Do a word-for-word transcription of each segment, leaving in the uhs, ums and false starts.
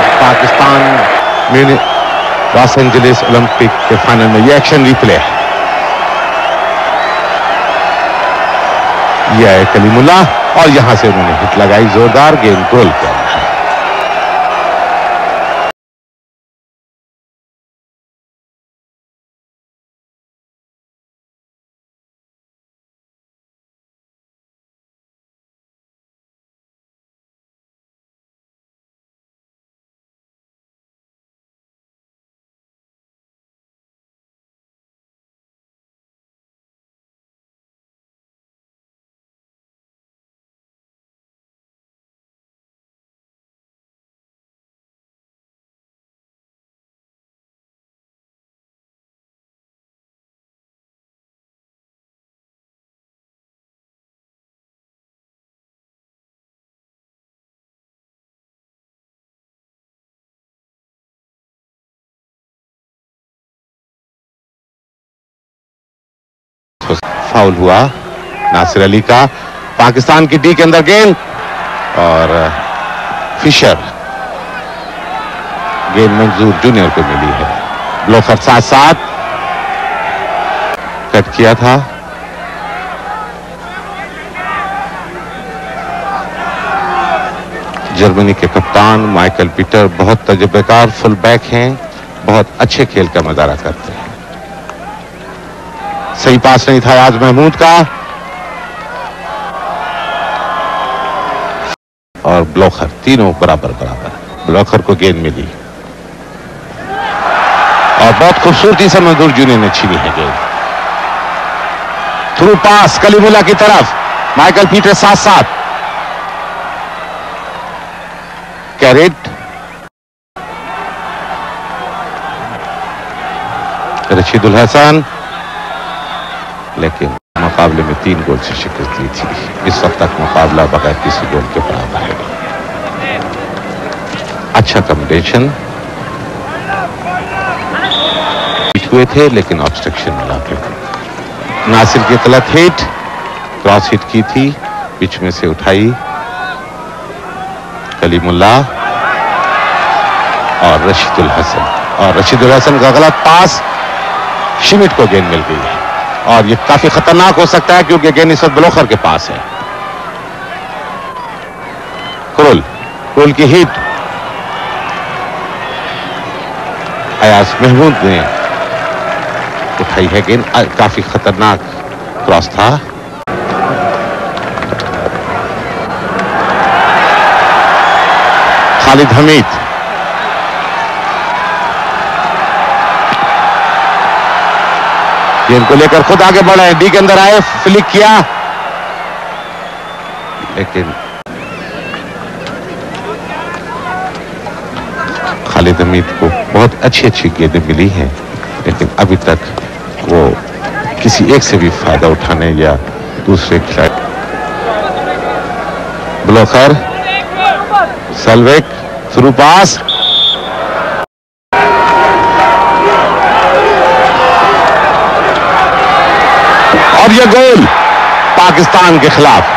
Pakistan Los Angeles Olympic के final में ये एक्शन रिप्ले है। यह है कलीमुल्लाह और यहां से उन्होंने हिट लगाई जोरदार, गेंद गोल किया। फाउल हुआ नासिर अली का। पाकिस्तान की डी के अंदर गेंद और फिशर, गेंद मंजूर जूनियर को मिली है। ब्लोकर साथ साथ कट किया था। जर्मनी के कप्तान माइकल पीटर बहुत तजुर्बेकार फुल बैक हैं, बहुत अच्छे खेल का मुजाहरा करते हैं। सही पास नहीं था आज महमूद का और ब्लोकर, तीनों बराबर बराबर। ब्लोकर को गेंद मिली और बहुत खूबसूरती से मंजूर जूनियर ने छीनी है गेंद। थ्रू पास कलीमुल्लाह की तरफ, माइकल पीटर साथ साथ कैरेट। रशीदुल हसन लेकिन मुकाबले में तीन गोल से शिकस्त दी थी। इस वक्त तक मुकाबला बगैर किसी गोल के बराबर है। अच्छा कॉम्बिनेशन हुए थे लेकिन ऑब्स्ट्रक्शन मिला थे। नासिर की गलत हिट, क्रॉस हिट की थी, बीच में से उठाई कलीमुल्लाह और रशीदुल हसन, और रशीदुल हसन का गलत पास, शिमिट को गेंद मिल गई है और ये काफी खतरनाक हो सकता है क्योंकि गेंद इस वक्त ब्लोकर के पास है। क्रोल क्रोल की हिट, अयाज महमूद ने उठाई है गेंद, काफी खतरनाक क्रॉस था। खालिद हमीद, गेंद को लेकर खुद आगे बढ़े, डी के अंदर आए, फ्लिक किया लेकिन खालिद हमीद को बहुत अच्छी अच्छी गेंदें मिली हैं लेकिन अभी तक वो किसी एक से भी फायदा उठाने या दूसरे खिलाड़ी। ब्लोकर सलवेक, थ्रू पास, और यह गोल पाकिस्तान के खिलाफ।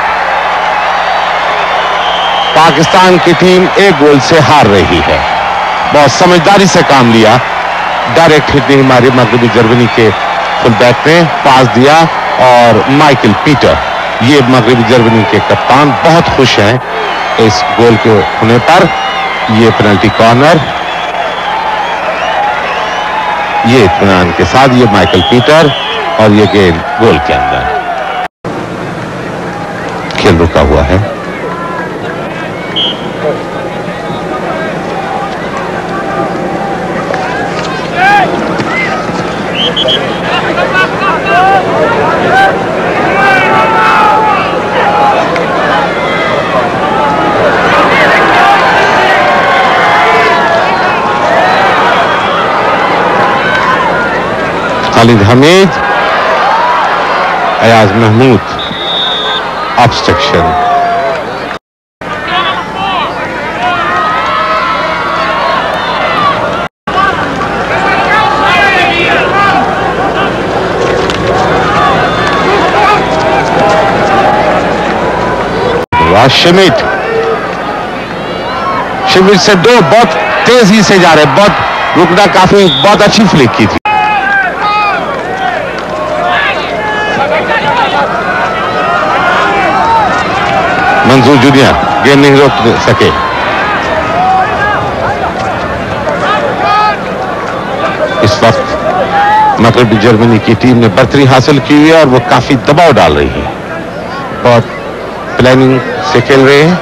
पाकिस्तान की टीम एक गोल से हार रही है। बहुत समझदारी से काम लिया, डायरेक्ट हिट नहीं मारी मगरबी जर्मनी के फुल बैक ने, पास दिया और माइकल पीटर, ये मगरबी जर्मनी के कप्तान, बहुत खुश हैं इस गोल के होने पर। ये पेनल्टी कॉर्नर, ये इत्मीनान के साथ ये माइकल पीटर और ये गेंद गोल के अंदर। खेल रुका हुआ है। Khalid Hameed, Ayaz Mahmood, obstruction. Schmidt, Schmidt से दो, बहुत तेजी से जा रहे, बहुत रुकना, काफी बहुत अच्छी फ्लिक की थी। मंजूर जूनियर गेंद नहीं रोक सके। इस वक्त मगरबी जर्मनी की टीम ने बढ़तरी हासिल की है और वो काफी दबाव डाल रही है, बहुत प्लानिंग से खेल रहे हैं।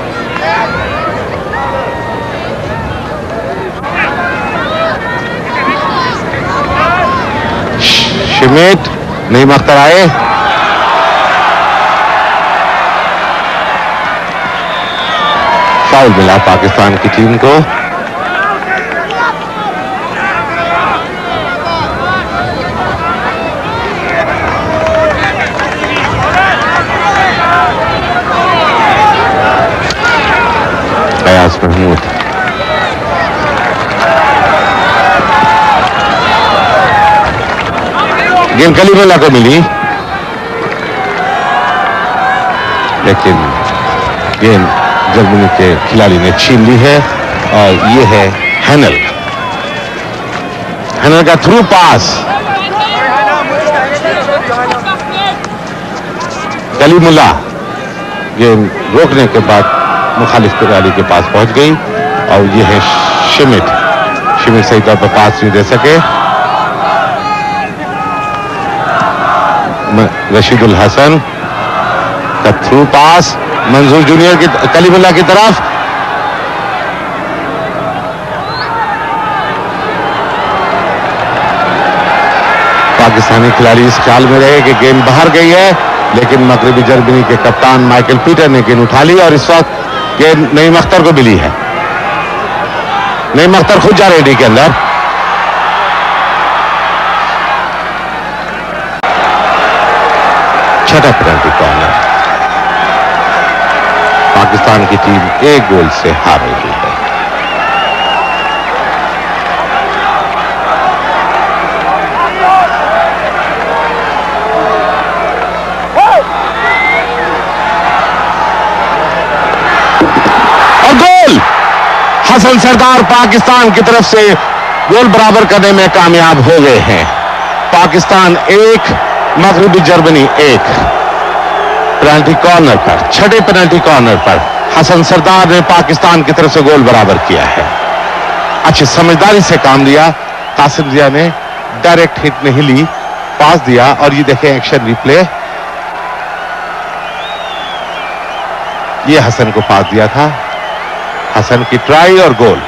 शिमिट नहीं मख्तर आए, फाउल मिला पाकिस्तान की टीम को। अयाज महमूद गेंद कलीमुल्लाह को मिली, लेकिन गेंद जर्मनी के खिलाड़ी ने छीन ली है और ये है हैनल। हैनल का थ्रू पास, कलीमुल्लाह गेंद रोकने के बाद मुखालिफ खिलाड़ी के पास पहुंच गई और ये है शिमिट। शिमिट सही तौर पर पास नहीं दे सके। रशीदुल हसन का थ्रू पास मंजूर जूनियर की, कलीमुल्लाह की तरफ, पाकिस्तानी खिलाड़ी इस ख्याल में रहे कि गेंद बाहर गई है, लेकिन मगरबी जर्मनी के कप्तान माइकल पीटर ने गेंद उठा ली और इस वक्त गेंद नईम अख्तर को मिली है। नईम अख्तर खुद जा रहे डी के अंदर। छठा पेनल्टी कॉर्नर, पाकिस्तान की टीम एक गोल से हार रही है। और गोल, हसन सरदार पाकिस्तान की तरफ से गोल बराबर करने में कामयाब हो गए हैं। पाकिस्तान एक, मगरबी जर्मनी एक। पेनल्टी कॉर्नर पर, छठे पेनल्टी कॉर्नर पर हसन सरदार ने पाकिस्तान की तरफ से गोल बराबर किया है। अच्छी समझदारी से काम लिया। कासिम जिया ने डायरेक्ट हिट नहीं ली, पास दिया और ये देखें एक्शन रिप्ले, ये हसन को पास दिया था। हसन की ट्राई और गोल।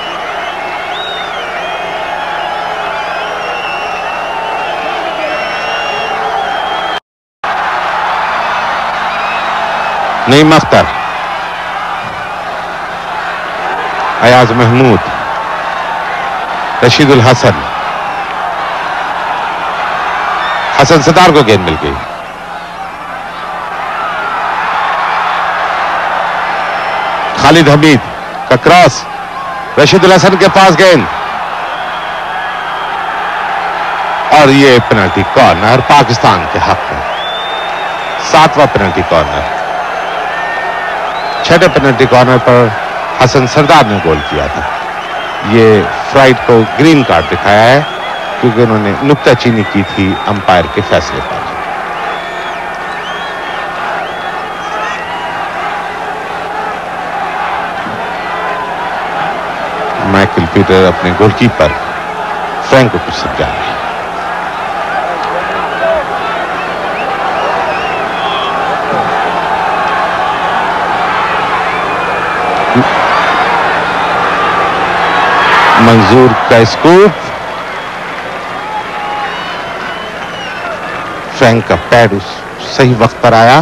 नईम अख्तर, अयाज महमूद, रशीदुल हसन, हसन सरदार को गेंद मिल गई। खालिद हमीद का क्रॉस, रशीदुल हसन के पास गेंद और ये पेनल्टी कॉर्नर पाकिस्तान के हक में। सातवां पेनल्टी कॉर्नर। छठे पेनल्टी कॉर्नर पर हसन सरदार ने गोल किया था। ये फ्राइड को ग्रीन कार्ड दिखाया है क्योंकि उन्होंने नुक्ताचीनी की थी अंपायर के फैसले पर। माइकल पीटर अपने गोलकीपर फ्रैंक को कुछ समझा रहे हैं। मंजूर का स्कूप, फ्रैंक का पैड उस सही वक्त पर आया।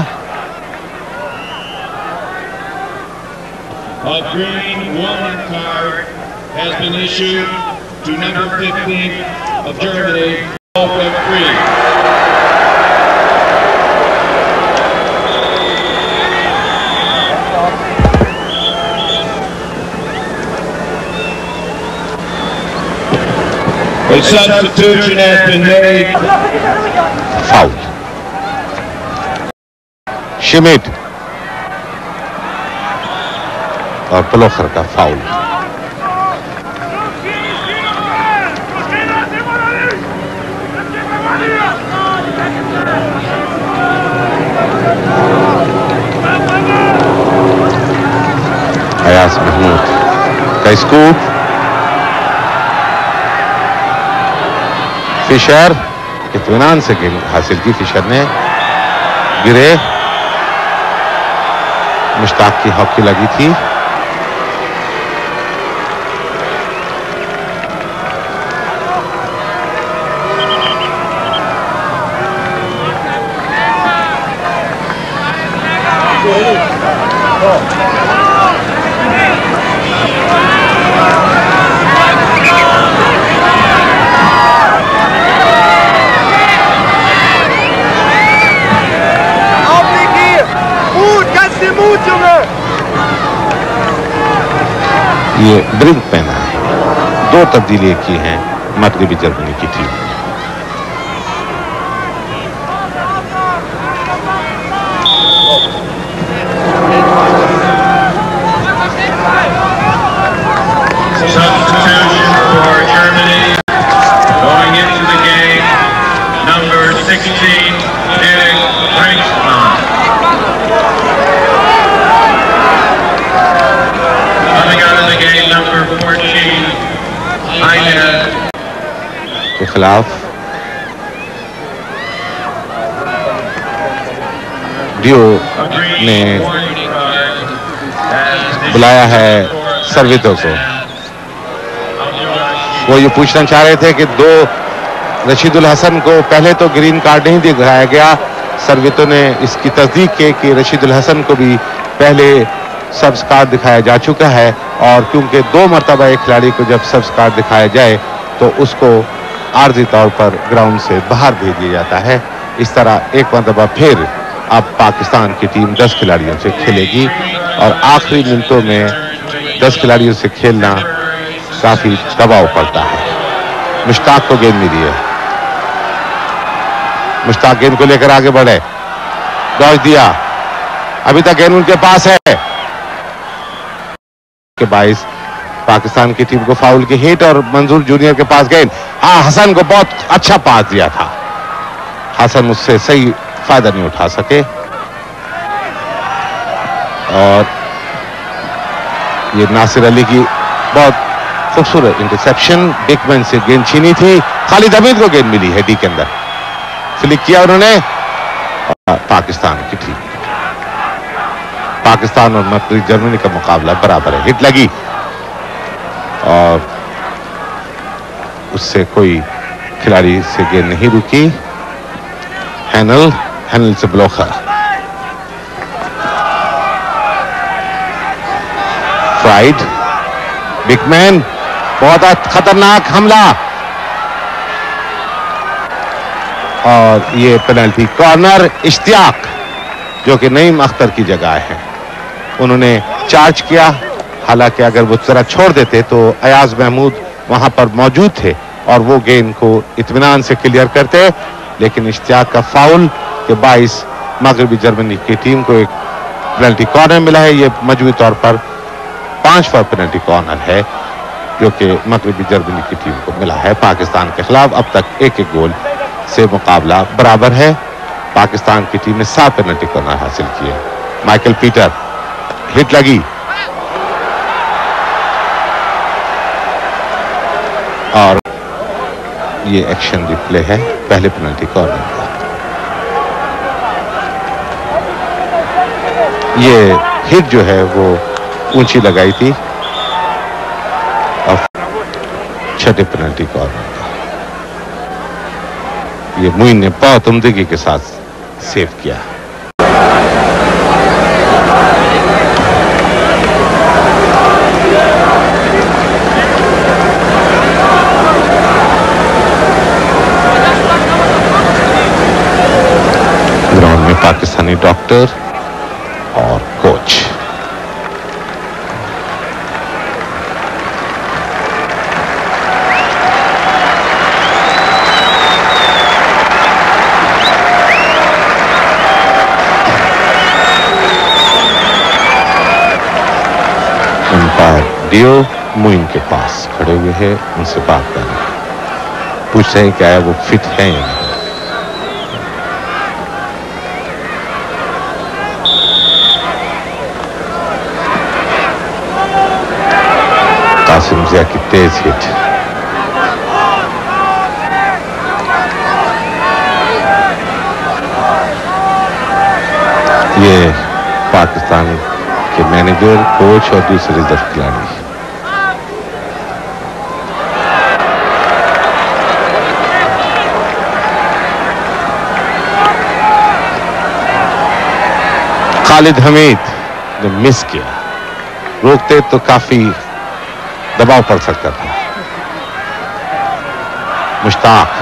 A green warning card has been issued to number fifteen of Germany, Wolfgang Fried. A substitution has been made. Foul. Schmidt और प्लोखर का फाउल। अयाज महमूद का स्कूप, फिशर इत्मीनान से गेंद हासिल की, फिशर ने गिरे, मुश्ताक की हॉकी लगी थी। ये ब्रिंक पहना है। दो तब्दीलियां की हैं मगरिबी जर्मनी की टीम ने। Substitution for Germany going into the game, number sixteen, Dirk Brinkmann. Coming out of the game, number fourteen, Heine. के खिलाफ डियो ने बुलाया है सर्वितो को। वो ये पूछना चाह रहे थे कि दो रशीदुल हसन को पहले तो ग्रीन कार्ड नहीं दिखाया गया। सर्वितो ने इसकी तस्दीक की कि रशीदुल हसन को भी पहले सब्ज कार्ड दिखाया जा चुका है, और क्योंकि दो मरतबा एक खिलाड़ी को जब सब्ज कार्ड दिखाया जाए तो उसको आर्जी तौर पर ग्राउंड से बाहर भेज दिया जाता है। इस तरह एक मरतबा फिर अब पाकिस्तान की टीम दस खिलाड़ियों से खेलेगी, और आखिरी मिनटों में दस खिलाड़ियों से खेलना काफी दबाव पड़ता है। मुश्ताक को गेंद मिली है, मुश्ताक गेंद को लेकर आगे बढ़े, दौड़ दिया, अभी तक गेंद उनके पास है के बाईस पाकिस्तान की टीम को फाउल की हिट, और मंजूर जूनियर के पास गेंद। हाँ, हसन को बहुत अच्छा पास दिया था, हसन उससे सही फायदा नहीं उठा सके, और ये नासिर अली की बहुत खूबसूरत इंटरसेप्शन, बिगमैन से गेंद छीनी थी। खालिद हमीद को गेंद मिली है डी के अंदर, फ्लिक किया उन्होंने, और पाकिस्तान की टीम, पाकिस्तान और मगरबी जर्मनी का मुकाबला बराबर है। हिट लगी और उससे कोई खिलाड़ी से गेंद नहीं रुकी। हैनल हैनल से ब्लॉकर, फ्राइड, बिगमैन, बहुत खतरनाक हमला, और ये पेनल्टी कॉर्नर। इश्तियाक जो कि नईम अख्तर की जगह है, उन्होंने चार्ज किया, हालांकि अगर वो जरा छोड़ देते तो अयाज महमूद वहां पर मौजूद थे और वो गेंद को इत्मीनान से क्लियर करते, लेकिन इश्तियाक का फाउल के बाईस मगरबी जर्मनी की टीम को एक पेनल्टी कॉर्नर मिला है। ये मजबूती तौर पर पांच फॉर पेनल्टी कॉर्नर है जो कि मगरबी जर्मनी की टीम को मिला है। पाकिस्तान के खिलाफ अब तक एक एक गोल से मुकाबला बराबर है। पाकिस्तान की टीम ने सात पेनल्टी कॉर्नर हासिल किए। माइकल पीटर, हिट लगी और ये एक्शन रिप्ले है पहले पेनल्टी कॉर्नर का। ये हिट जो है वो ऊंची लगाई थी और छठे पेनल्टी कॉर्नर का ये मुइन ने बहुत उम्दगी के साथ सेव किया। ग्राउंड में पाकिस्तानी डॉक्टर और कोच। अंपायर डियो मुइन के पास खड़े हुए हैं, उनसे बात कर रहे हैं, पूछ रहे हैं क्या है वो फिट है या नहीं। कासिम जिया की तेज हिट। ये पाकिस्तान के मैनेजर, कोच और दूसरे रिजर्व खिलाड़ी। खालिद हमीद ने मिस किया, रोकते तो काफी दबाव पड़ सकता था। मुश्ताक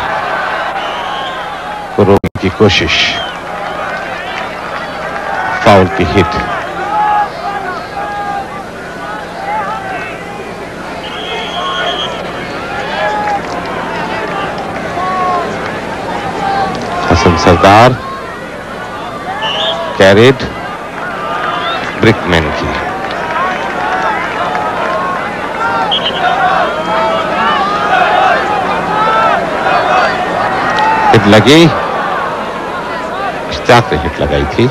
को रोकने की कोशिश, फाउल की हिट। हसन सरदार कैरेड ब्रिकमैन की। हिट लगी, इश्तियाक ने हिट लगाई थी।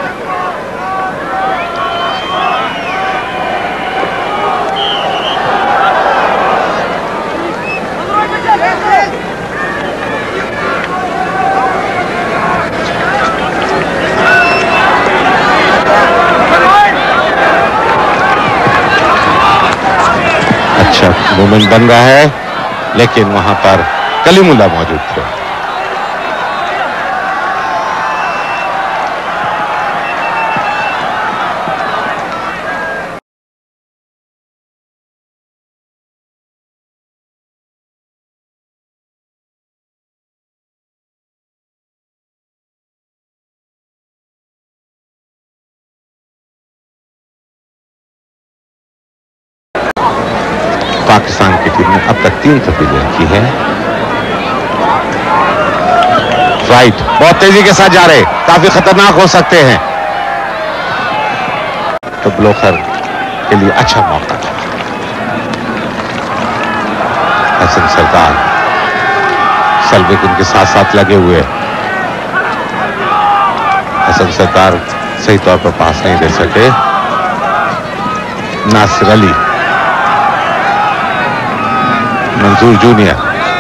मूवमेंट बन रहा है, लेकिन वहां पर कलीमुल्लाह मौजूद थे। पाकिस्तान की टीम ने अब तक तीन तब्दीलियां की है। राइट, बहुत तेजी के साथ जा रहे, काफी खतरनाक हो सकते हैं। तो ब्लोकर के लिए अच्छा मौका था। हसन सरदार, सल्विक उनके साथ साथ लगे हुए। हसन सरदार सही तौर पर पास नहीं दे सके। Nasir Ali, Manzoor junior,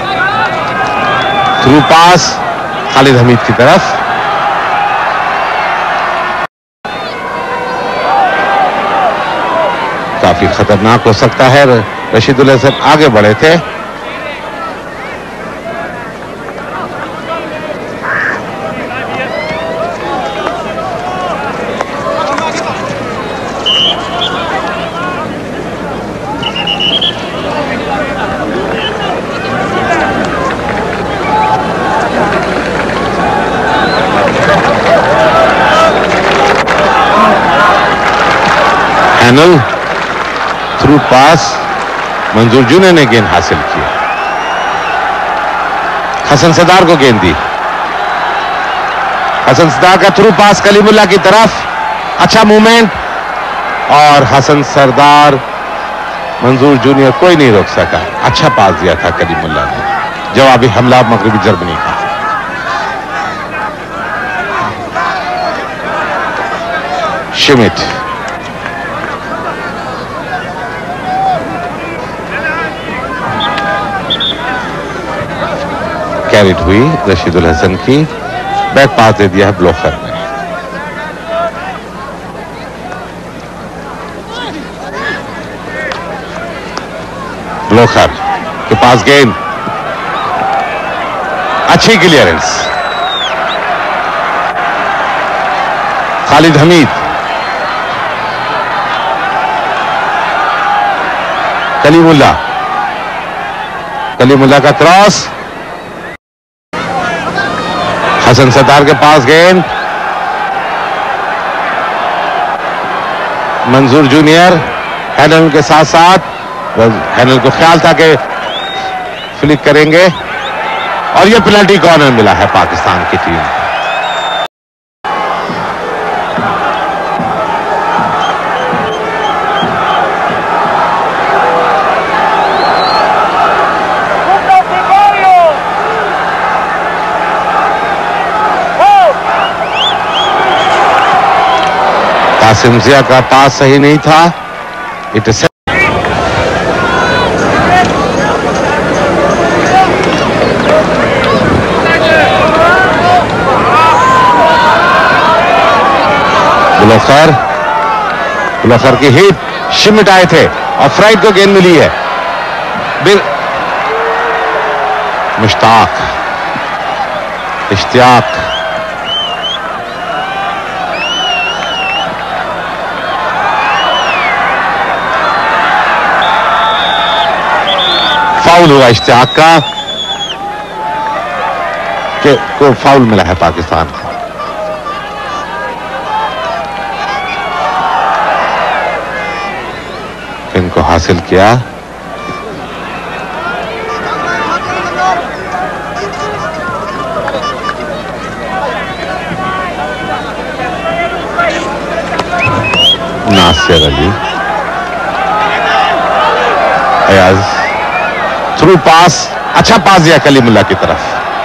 through pass Khalid Hameed की तरफ। काफी खतरनाक हो सकता है। रशीदुल हसन आगे बढ़े थे। थ्रू पास मंजूर जूनियर ने गेंद हासिल की। हसन सरदार को गेंद दी। हसन सरदार का थ्रू पास कलीमुल्लाह की तरफ, अच्छा मूवमेंट, और हसन सरदार, मंजूर जूनियर कोई नहीं रोक सका। अच्छा पास दिया था कलीमुल्लाह ने। जवाबी हमला मगरबी जर्मनी का। शिमिट, कैरिट हुई रशीदुल हसन की, बैक पास दे दिया है ब्लोकर ने। ब्लोकर के पास गेंद, अच्छी क्लियरेंस। खालिद हमीद, कलीमुल्लाह, कलीमुल्लाह का क्रॉस, हसन सरदार के पास गेंद, मंजूर जूनियर हैनल के साथ साथ। हैनल को ख्याल था कि फ्लिक करेंगे, और यह पेनल्टी कॉर्नर मिला है पाकिस्तान की टीम को। कासिम जिया का पास सही नहीं था। इट उलोखर उलोखर की हिट शिमिट आए थे और फ्राइड को गेंद मिली है। बिल मुश्ताक इश्तियाक फाउल हुआ इश्तियाक का के को फाउल मिला है पाकिस्तान को। इनको हासिल किया। नासिर अली अयाज थ्रू पास, अच्छा पास दिया कलीमुल्लाह की तरफ,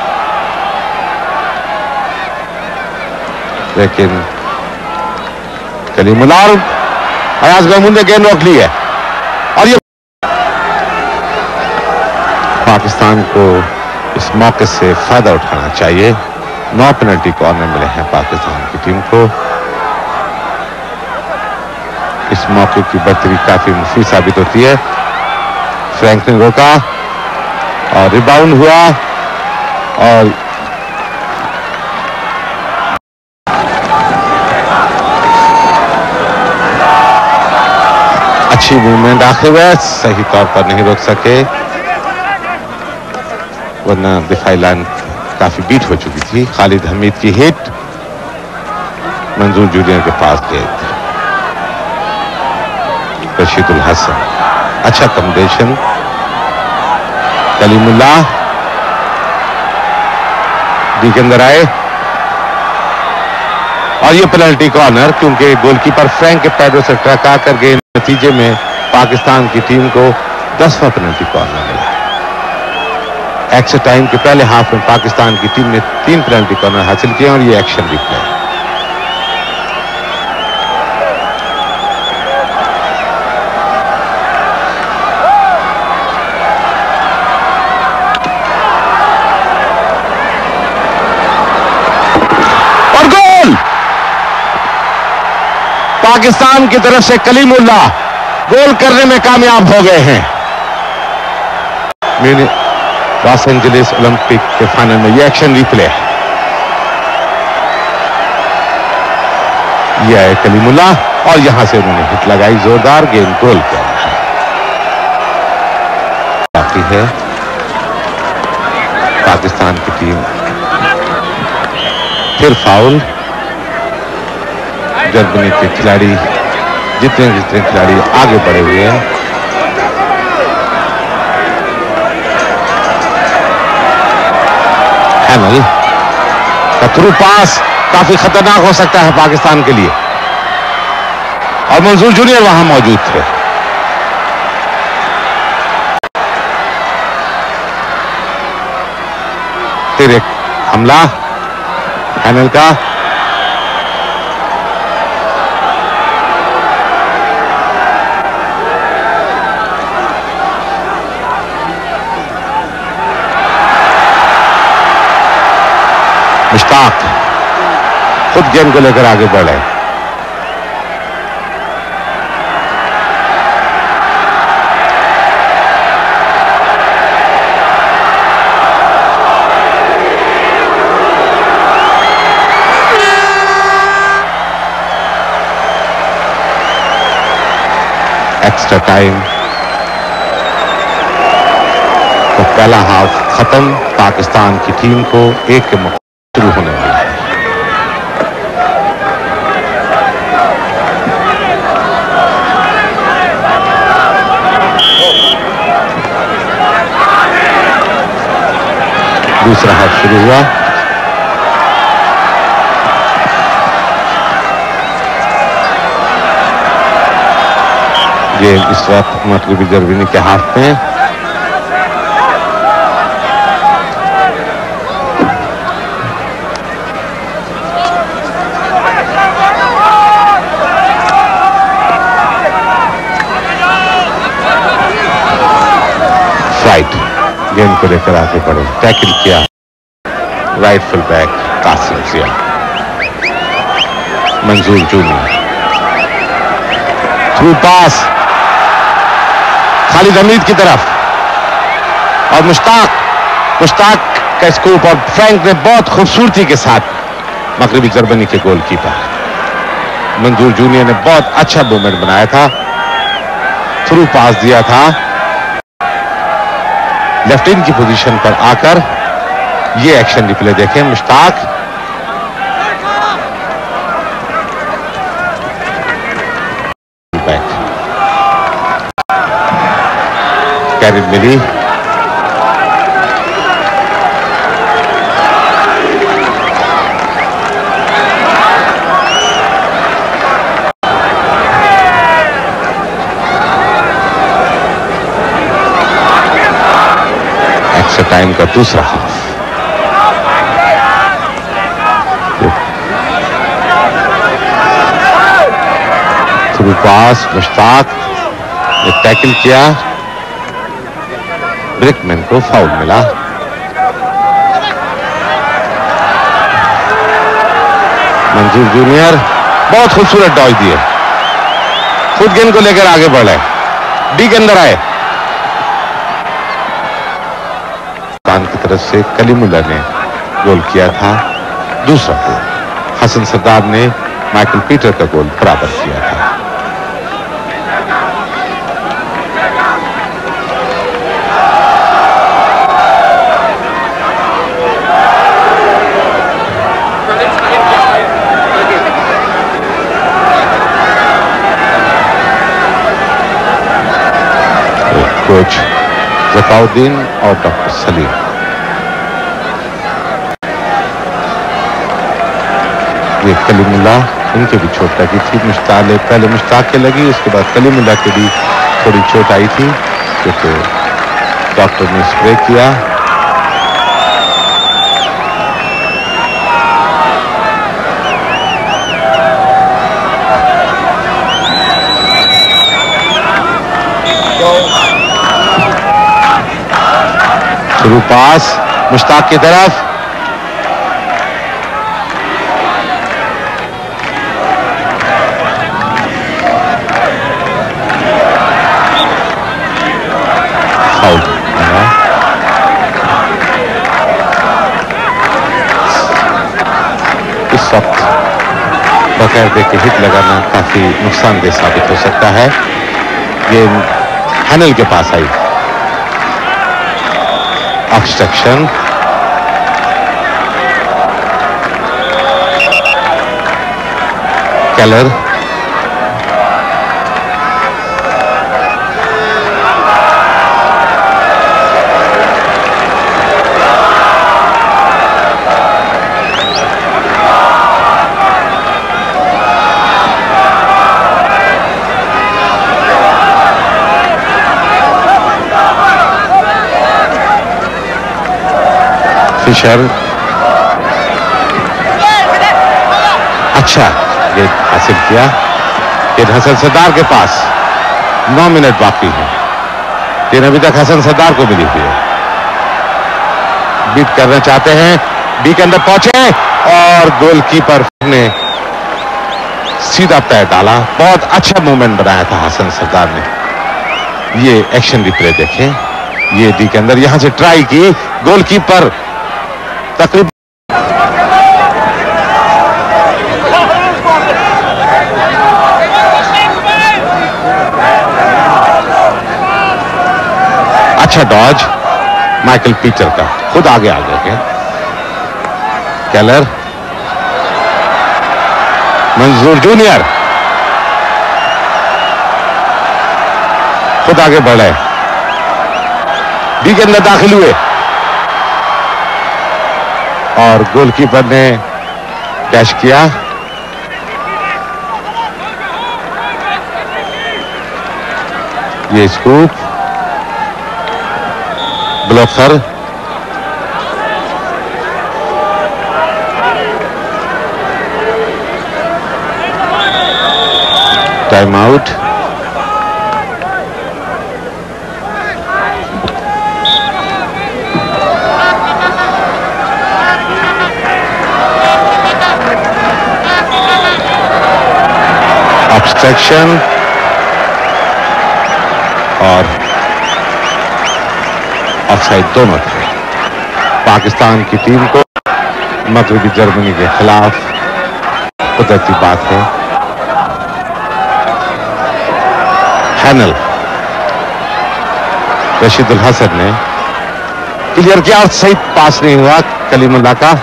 लेकिन कलीमुल्लाह और अयाज महमूद ने गेंद रोक ली है। और ये पाकिस्तान को इस मौके से फायदा उठाना चाहिए। नौ पेनल्टी कॉर्नर मिले हैं पाकिस्तान की टीम को। इस मौके की बढ़तरी काफी मुफीद साबित होती है। फ्रैंक ने रोका और रिबाउंड हुआ और अच्छी मूवमेंट आखिर में सही तौर पर नहीं रोक सके, वरना दिफाई लाइन काफी बीट हो चुकी थी। खालिद हमीद की हिट मंजूर जूनियर के पास गेंद, रशीदुल हसन अच्छा कॉम्बिनेशन, कलीमुल्लाह डी के अंदर आए और ये पेनल्टी कॉर्नर, क्योंकि गोलकीपर फ्रैंक के पैरों से टकरा कर गए। नतीजे में पाकिस्तान की टीम को दसवां पेनल्टी कॉर्नर मिला। एक्स्ट्रा टाइम के पहले हाफ में पाकिस्तान की टीम ने तीन पेनल्टी कॉर्नर हासिल किए और ये एक्शन रिप्ले है। पाकिस्तान की तरफ से कलीमुल्लाह गोल करने में कामयाब हो गए हैं। लॉस एंजलिस ओलंपिक के फाइनल में यह एक्शन रिप्ले है। यह है कलीमुल्लाह और यहां से उन्होंने हिट लगाई जोरदार, गेंद गोल किया बाकी है। पाकिस्तान की टीम फिर फाउल। जर्मनी के खिलाड़ी जितने जितने खिलाड़ी आगे बढ़े हुए हैं, हैनल का थ्रू पास काफी खतरनाक हो सकता है पाकिस्तान के लिए, और मंजूर जूनियर वहां मौजूद थे। फिर एक हमला हैनल का, मुश्ताक खुद गेंद को लेकर आगे बढ़े। एक्स्ट्रा टाइम तो पहला हाफ खत्म। पाकिस्तान की टीम को एक के मुकाबले शुरू होने वाला है। दूसरा हाफ शुरू हुआ। ये इस वक्त मगरिबी जर्मनी के हाफ में गेंद को लेकर आगे बढ़े, टैकल किया right full back Qasim Zia. Manzoor junior, through pass Khalid Hameed की तरफ और मुश्ताक मुश्ताक का स्कूप और फ्रैंक ने बहुत खूबसूरती के साथ मगरबी जर्मनी के गोलकीपर मंजूर जूनियर ने बहुत अच्छा मूवमेंट बनाया था, थ्रू पास दिया था लेफ्ट इन की पोजीशन पर आकर। ये एक्शन रिप्ले देखें, मुश्ताक बैक कैरिड मिली, एक्स्ट्रा टाइम का दूसरा हाफ। थ्रू पास मुश्ताक ने टैकल किया, ब्रिकमैन को फाउल मिला। मंजूर जूनियर बहुत खूबसूरत डॉज दिए, खुद गेंद को लेकर आगे बढ़े, डी के अंदर आए। पाकिस्तान की तरफ से कलीमुल्लाह ने गोल किया था, दूसरा गोल हसन सरदार ने माइकल पीटर का गोल बराबर किया था। कोच ज़काउद्दीन और डॉक्टर सलीम, ये कलीमुल्लाह इनके भी चोट लगी थी। मुश्ताक पहले मुश्ताक के लगी, उसके बाद कलीमुल्लाह के भी थोड़ी चोट आई थी, क्योंकि डॉक्टर ने स्प्रे किया। थ्रू पास मुश्ताक की तरफ, फाउल। इस वक्त बगैर देखे हिट लगाना काफी नुकसानदेह साबित हो सकता है। गेंद हैनल के पास आई, ऑब्स्ट्रक्शन, केलर फिशर अच्छा गेंद हासिल किया। गेंद हसन सरदार के पास, नौ मिनट बाकी है, गेंद अभी तक हसन सरदार को मिली हुई है। बीट करना चाहते हैं, बी के अंदर पहुंचे और गोलकीपर ने सीधा पैर डाला। बहुत अच्छा मूवमेंट बनाया था हसन सरदार ने। ये एक्शन रिप्ले देखें, ये डी के अंदर यहां से ट्राई की, गोलकीपर तकरीबन अच्छा डॉज माइकल पीटर का, खुद आगे आ गए। केलर, मंजूर जूनियर खुद आगे बढ़े, डी के अंदर दाखिल हुए और गोलकीपर ने डैश किया। ये scoop, Blocher time out. Distraction और ऑफसाइड दोनों थे। पाकिस्तान की टीम को मगरबी जर्मनी के खिलाफ कुदरती बात है हैनल रशीदुल हसन ने क्लियर किया और सही पास नहीं हुआ कलीमुल्लाह का।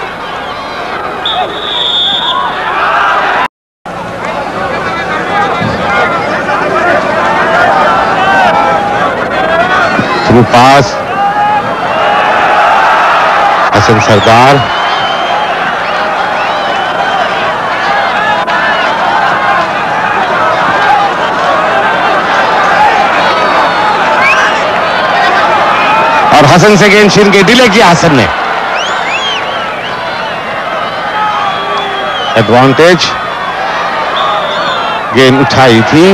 थ्रू पास हसन सरदार और हसन से गेंद छीन के डिले किया हसन ने। एडवांटेज गेंद उठाई थी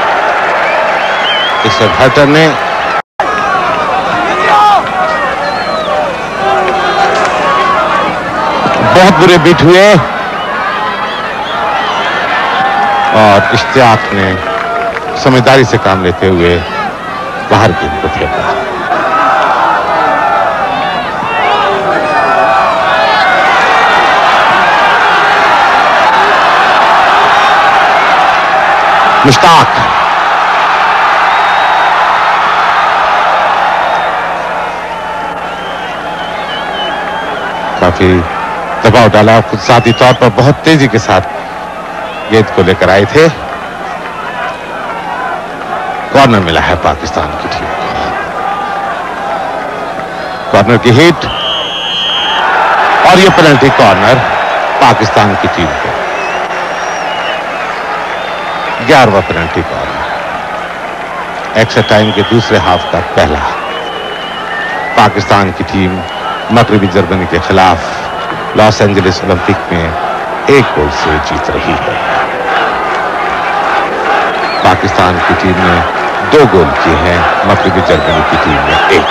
इसे हटन ने। बहुत बुरे बीट हुए और इश्तियाक ने समझदारी से काम लेते हुए बाहर गेंद को फेंका। मुश्ताक काफी दबाव डाला, खुद साथी तौर पर बहुत तेजी के साथ गेंद को लेकर आए थे। कॉर्नर मिला है पाकिस्तान की टीम को। कॉर्नर की हिट और ये पेनल्टी कॉर्नर पाकिस्तान की टीम को। ग्यारहवां पेनल्टी कॉर्नर एक्स्ट्रा टाइम के दूसरे हाफ का पहला। पाकिस्तान की टीम मगरबी जर्मनी के खिलाफ लॉस एंजलिस ओलंपिक में एक गोल से जीत रही है। पाकिस्तान की टीम ने दो गोल किए हैं, मगरबी जर्मनी की टीम ने एक।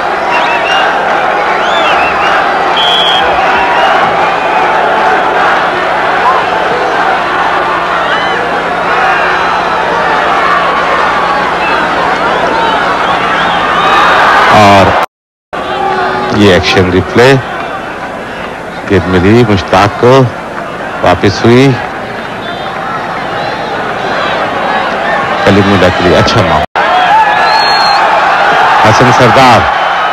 और ये एक्शन रिप्ले गेंद मिली मुश्ताक को, वापस हुई कलीमुल्लाह के लिए अच्छा मौका। हसन सरदार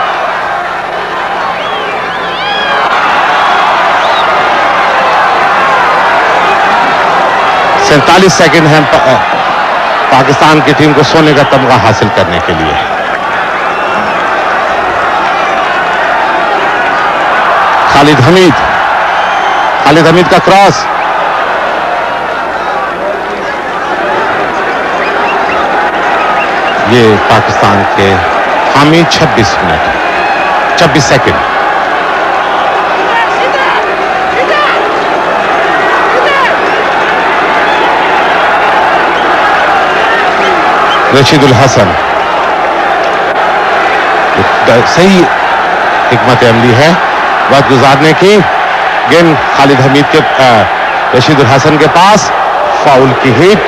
सैंतालीस सेकंड है पा, पाकिस्तान की टीम को सोने का तमगा हासिल करने के लिए। खालिद हमीद खालिद हमीद का क्रॉस, ये पाकिस्तान के हामिद छब्बीस मिनट छब्बीस सेकंड। रशीदुल हसन सही हिकमत अमली है वक्त गुजारने की। गेंद खालिद हमीद के रशीदुल हसन के पास, फाउल की हिट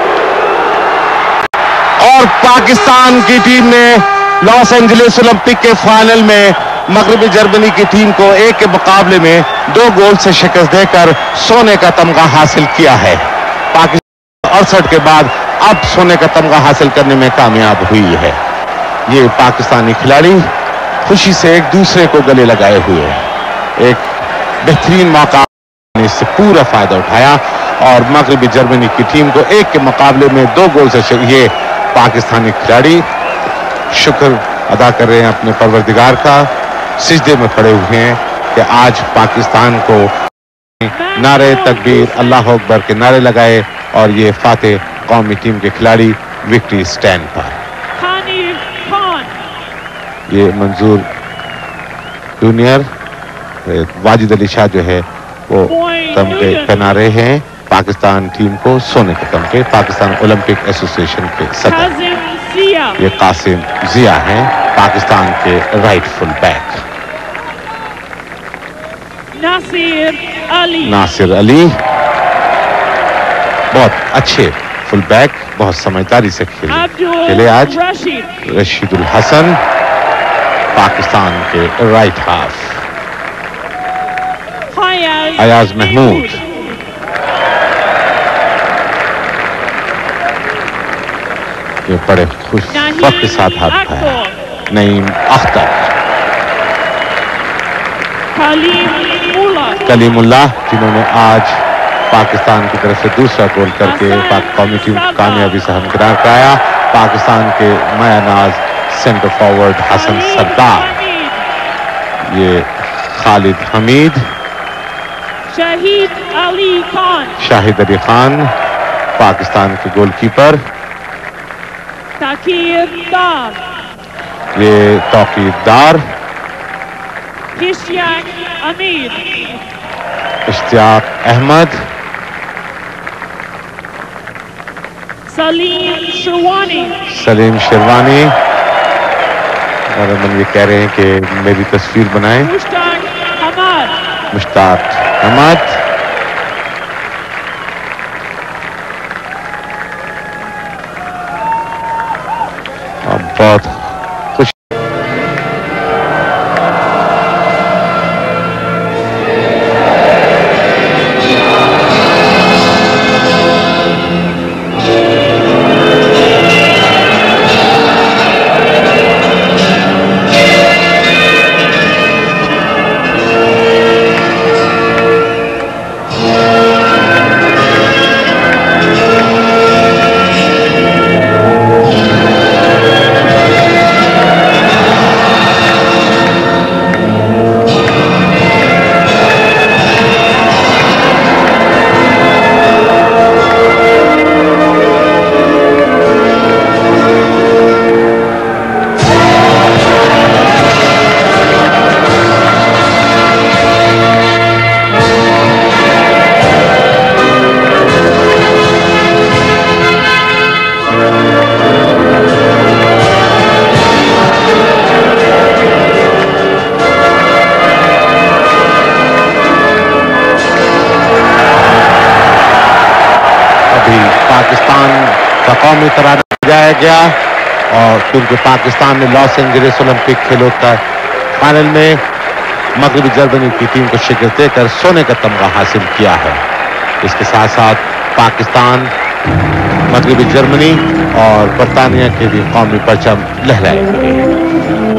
और पाकिस्तान की टीम ने लॉस एंजलिस ओलंपिक के फाइनल में मगरबी जर्मनी की टीम को एक के मुकाबले में दो गोल से शिकस्त देकर सोने का तमगा हासिल किया है। पाकिस्तान अड़सठ के बाद अब सोने का तमगा हासिल करने में कामयाब हुई है। ये पाकिस्तानी खिलाड़ी खुशी से एक दूसरे को गले लगाए हुए हैं। एक बेहतरीन मौका ने इससे पूरा फायदा उठाया और मगरबी जर्मनी की टीम को एक के मुकाबले में दो गोल से ये पाकिस्तानी खिलाड़ी शुक्र अदा कर रहे हैं अपने परवरदिगार का, सिजदे में पड़े हुए हैं कि आज पाकिस्तान को नारे तकबीर अल्लाह अकबर के नारे लगाए और ये फातेह कौमी टीम के खिलाड़ी विक्ट्री स्टैंड पर। ये मंजूर जूनियर वाजिद अली शाह जो है वो तमगे पहना रहे हैं पाकिस्तान टीम को सोने के तमगे। पाकिस्तान ओलंपिक एसोसिएशन के सदर ये कासिम जिया हैं, पाकिस्तान के राइटफुल बैक। नासिर अली नासिर अली बहुत अच्छे फुल बैक बहुत समझदारी से खेले खेले आज रशीदुल हसन पाकिस्तान के राइट हाफ। अयाज महमूद ये बड़े खुश वक्त के साथ हाथ उठाया। नईम अख्तर, कलीमुल्लाह जिन्होंने आज पाकिस्तान की तरफ से दूसरा गोल करके पाक कौमी टीम को कामयाबी से हमकिनार कराया। पाकिस्तान के मायानाज सेंटर फॉरवर्ड हसन सरदार, ये खालिद हमीद, शाहिद अली खान, शाहिद अली खान पाकिस्तान के गोलकीपर, ताकीर दार, ये तौकीर दार, इश्तियाक अमीर, इश्तियाक अहमद, सलीम शेरवानी, सलीम शेरवानी। और हम ये कह रहे हैं कि मेरी तस्वीर बनाएं। मुश्ताक हमाद, मुश्ताक अहमद, बहुत खुश। पाकिस्तान का कौमी तराना बजाया गया और क्योंकि पाकिस्तान ने लॉस एंजलिस ओलंपिक खेलों का फाइनल में मगरबी जर्मनी की टीम को शिकस्त देकर सोने का तमगा हासिल किया है। इसके साथ साथ पाकिस्तान, मगरबी जर्मनी और बरतानिया के भी कौमी परचम लहराए।